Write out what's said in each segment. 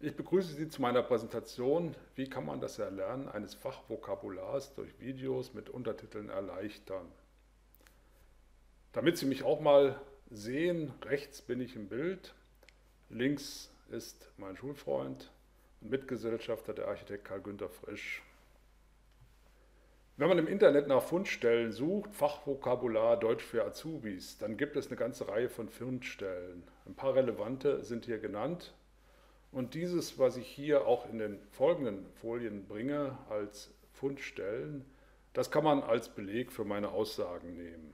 Ich begrüße Sie zu meiner Präsentation "Wie kann man das Erlernen eines Fachvokabulars durch Videos mit Untertiteln erleichtern?". Damit Sie mich auch mal sehen, rechts bin ich im Bild, links ist mein Schulfreund und Mitgesellschafter, der Architekt Karl-Günther Frisch. Wenn man im Internet nach Fundstellen sucht, Fachvokabular Deutsch für Azubis, dann gibt es eine ganze Reihe von Fundstellen. Ein paar relevante sind hier genannt. Und dieses, was ich hier auch in den folgenden Folien bringe als Fundstellen, das kann man als Beleg für meine Aussagen nehmen.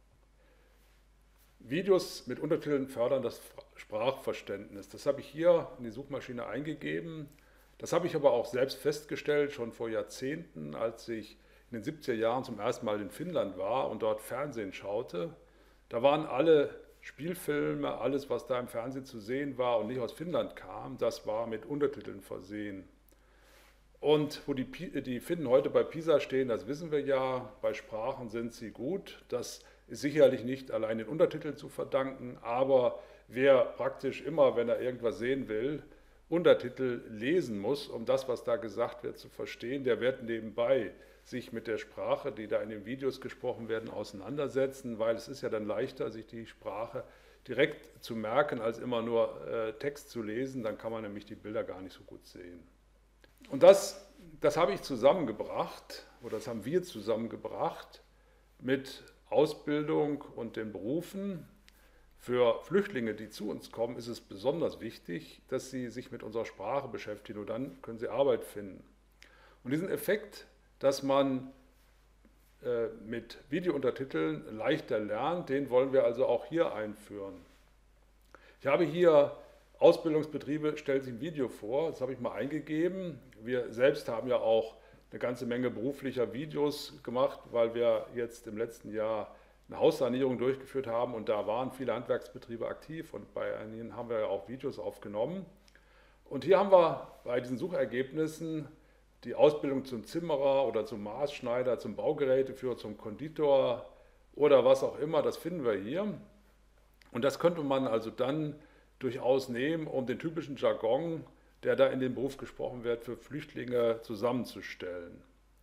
Videos mit Untertiteln fördern das Sprachverständnis. Das habe ich hier in die Suchmaschine eingegeben. Das habe ich aber auch selbst festgestellt, schon vor Jahrzehnten, als ich in den 70er Jahren zum ersten Mal in Finnland war und dort Fernsehen schaute. Da waren alle Spielfilme, alles, was da im Fernsehen zu sehen war und nicht aus Finnland kam, das war mit Untertiteln versehen. Und wo die Finnen heute bei PISA stehen, das wissen wir ja, bei Sprachen sind sie gut. Das ist sicherlich nicht allein den Untertiteln zu verdanken, aber wer praktisch immer, wenn er irgendwas sehen will, Untertitel lesen muss, um das, was da gesagt wird, zu verstehen, der wird nebenbei sich mit der Sprache, die da in den Videos gesprochen werden, auseinandersetzen, weil es ist ja dann leichter, sich die Sprache direkt zu merken, als immer nur Text zu lesen, dann kann man nämlich die Bilder gar nicht so gut sehen. Und das habe ich zusammengebracht, oder das haben wir zusammengebracht mit Ausbildung und den Berufen. Für Flüchtlinge, die zu uns kommen, ist es besonders wichtig, dass sie sich mit unserer Sprache beschäftigen, nur dann können sie Arbeit finden. Und diesen Effekt, dass man mit Videountertiteln leichter lernt, den wollen wir also auch hier einführen. Ich habe hier Ausbildungsbetriebe, stellt sich ein Video vor, das habe ich mal eingegeben. Wir selbst haben ja auch eine ganze Menge beruflicher Videos gemacht, weil wir jetzt im letzten Jahr eine Haussanierung durchgeführt haben und da waren viele Handwerksbetriebe aktiv und bei einigen haben wir ja auch Videos aufgenommen. Und hier haben wir bei diesen Suchergebnissen die Ausbildung zum Zimmerer oder zum Maßschneider, zum Baugeräteführer, zum Konditor oder was auch immer, das finden wir hier. Und das könnte man also dann durchaus nehmen, um den typischen Jargon, der da in dem Beruf gesprochen wird, für Flüchtlinge zusammenzustellen.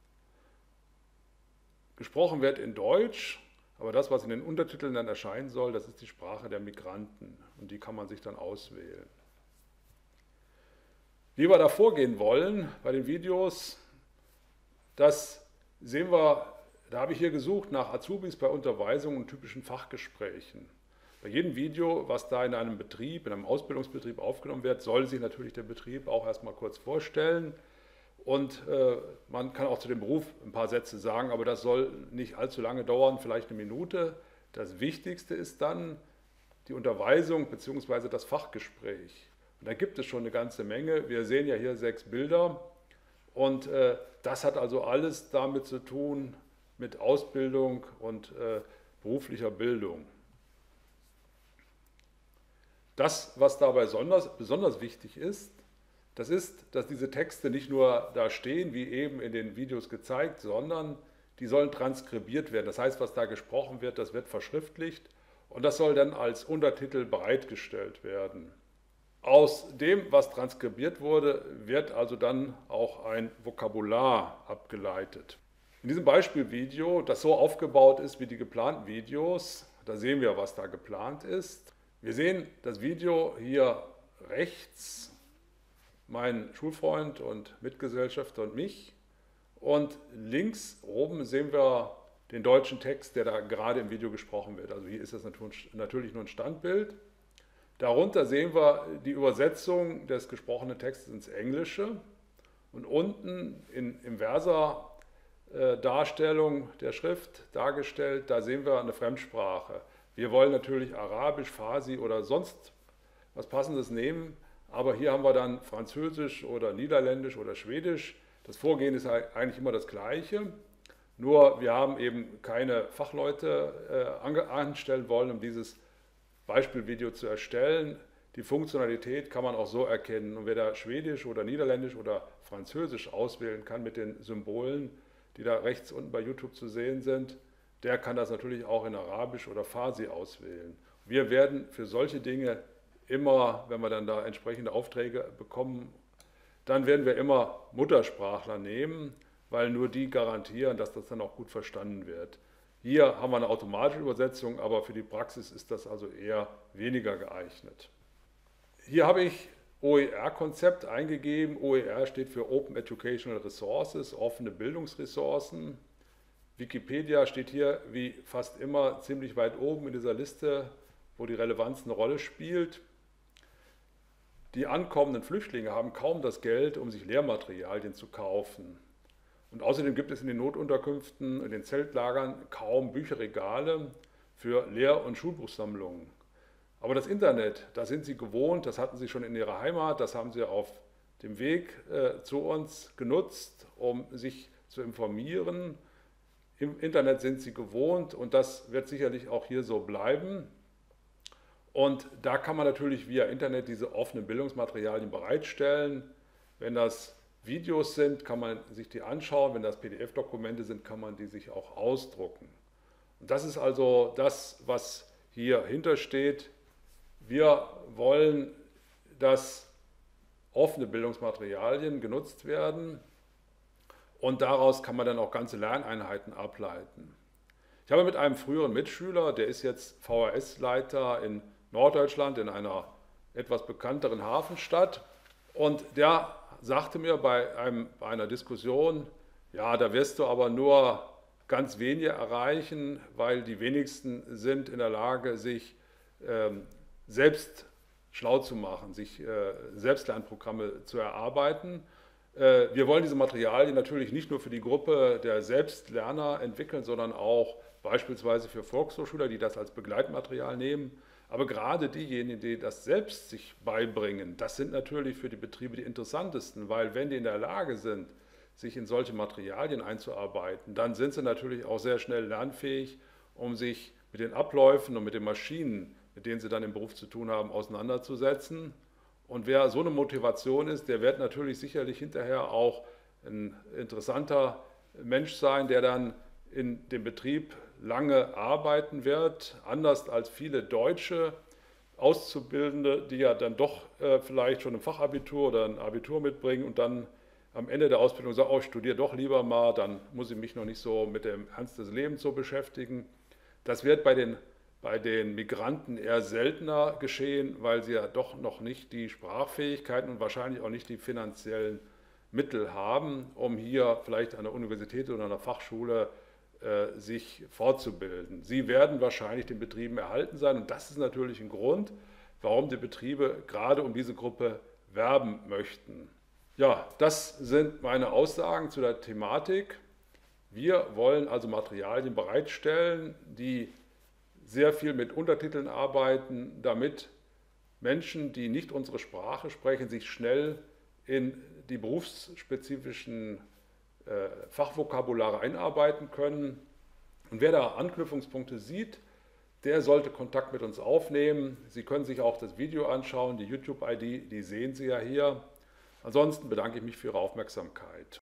Gesprochen wird in Deutsch, aber das, was in den Untertiteln dann erscheinen soll, das ist die Sprache der Migranten und die kann man sich dann auswählen. Wie wir da vorgehen wollen bei den Videos, das sehen wir, da habe ich hier gesucht nach Azubis bei Unterweisungen und typischen Fachgesprächen. Bei jedem Video, was da in einem Betrieb, in einem Ausbildungsbetrieb aufgenommen wird, soll sich natürlich der Betrieb auch erstmal kurz vorstellen. Und man kann auch zu dem Beruf ein paar Sätze sagen, aber das soll nicht allzu lange dauern, vielleicht eine Minute. Das Wichtigste ist dann die Unterweisung bzw. das Fachgespräch. Und da gibt es schon eine ganze Menge. Wir sehen ja hier 6 Bilder und das hat also alles damit zu tun, mit Ausbildung und beruflicher Bildung. Das, was dabei besonders wichtig ist, das ist, dass diese Texte nicht nur da stehen, wie eben in den Videos gezeigt, sondern die sollen transkribiert werden. Das heißt, was da gesprochen wird, das wird verschriftlicht und das soll dann als Untertitel bereitgestellt werden. Aus dem, was transkribiert wurde, wird also dann auch ein Vokabular abgeleitet. In diesem Beispielvideo, das so aufgebaut ist wie die geplanten Videos, da sehen wir, was da geplant ist. Wir sehen das Video hier rechts, mein Schulfreund und Mitgesellschafter und mich. Und links oben sehen wir den deutschen Text, der da gerade im Video gesprochen wird. Also hier ist das natürlich nur ein Standbild. Darunter sehen wir die Übersetzung des gesprochenen Textes ins Englische. Und unten in inverser Darstellung der Schrift dargestellt, da sehen wir eine Fremdsprache. Wir wollen natürlich Arabisch, Farsi oder sonst was Passendes nehmen, aber hier haben wir dann Französisch oder Niederländisch oder Schwedisch. Das Vorgehen ist eigentlich immer das gleiche, nur wir haben eben keine Fachleute anstellen wollen, um dieses Beispielvideo zu erstellen. Die Funktionalität kann man auch so erkennen. Und wer da Schwedisch oder Niederländisch oder Französisch auswählen kann mit den Symbolen, die da rechts unten bei YouTube zu sehen sind, der kann das natürlich auch in Arabisch oder Farsi auswählen. Wir werden für solche Dinge immer, wenn wir dann da entsprechende Aufträge bekommen, dann werden wir immer Muttersprachler nehmen, weil nur die garantieren, dass das dann auch gut verstanden wird. Hier haben wir eine automatische Übersetzung, aber für die Praxis ist das also eher weniger geeignet. Hier habe ich OER-Konzept eingegeben. OER steht für Open Educational Resources, offene Bildungsressourcen. Wikipedia steht hier wie fast immer ziemlich weit oben in dieser Liste, wo die Relevanz eine Rolle spielt. Die ankommenden Flüchtlinge haben kaum das Geld, um sich Lehrmaterialien zu kaufen. Und außerdem gibt es in den Notunterkünften, in den Zeltlagern kaum Bücherregale für Lehr- und Schulbuchsammlungen. Aber das Internet, das sind sie gewohnt, das hatten sie schon in ihrer Heimat, das haben sie auf dem Weg zu uns genutzt, um sich zu informieren. Im Internet sind sie gewohnt und das wird sicherlich auch hier so bleiben. Und da kann man natürlich via Internet diese offenen Bildungsmaterialien bereitstellen. Wenn das Videos sind, kann man sich die anschauen. Wenn das PDF-Dokumente sind, kann man die sich auch ausdrucken. Und das ist also das, was hier hintersteht. Wir wollen, dass offene Bildungsmaterialien genutzt werden und daraus kann man dann auch ganze Lerneinheiten ableiten. Ich habe mit einem früheren Mitschüler, der ist jetzt VHS-Leiter in Norddeutschland in einer etwas bekannteren Hafenstadt und der sagte mir bei einer Diskussion, ja, da wirst du aber nur ganz wenige erreichen, weil die wenigsten sind in der Lage, sich selbst schlau zu machen, sich Selbstlernprogramme zu erarbeiten. Wir wollen diese Materialien natürlich nicht nur für die Gruppe der Selbstlerner entwickeln, sondern auch beispielsweise für Volkshochschüler, die das als Begleitmaterial nehmen. Aber gerade diejenigen, die das selbst sich beibringen, das sind natürlich für die Betriebe die interessantesten, weil wenn die in der Lage sind, sich in solche Materialien einzuarbeiten, dann sind sie natürlich auch sehr schnell lernfähig, um sich mit den Abläufen und mit den Maschinen, mit denen sie dann im Beruf zu tun haben, auseinanderzusetzen. Und wer so eine Motivation ist, der wird natürlich sicherlich hinterher auch ein interessanter Mensch sein, der dann in dem Betrieb lange arbeiten wird, anders als viele deutsche Auszubildende, die ja dann doch vielleicht schon ein Fachabitur oder ein Abitur mitbringen und dann am Ende der Ausbildung sagen, oh, ich studiere doch lieber mal, dann muss ich mich noch nicht so mit dem Ernst des Lebens so beschäftigen. Das wird bei den Migranten eher seltener geschehen, weil sie ja doch noch nicht die Sprachfähigkeiten und wahrscheinlich auch nicht die finanziellen Mittel haben, um hier vielleicht an der Universität oder an der Fachschule sich fortzubilden. Sie werden wahrscheinlich den Betrieben erhalten sein und das ist natürlich ein Grund, warum die Betriebe gerade um diese Gruppe werben möchten. Ja, das sind meine Aussagen zu der Thematik. Wir wollen also Materialien bereitstellen, die sehr viel mit Untertiteln arbeiten, damit Menschen, die nicht unsere Sprache sprechen, sich schnell in die berufsspezifischen Fachvokabulare einarbeiten können. Und wer da Anknüpfungspunkte sieht, der sollte Kontakt mit uns aufnehmen. Sie können sich auch das Video anschauen, die YouTube-ID, die sehen Sie ja hier. Ansonsten bedanke ich mich für Ihre Aufmerksamkeit.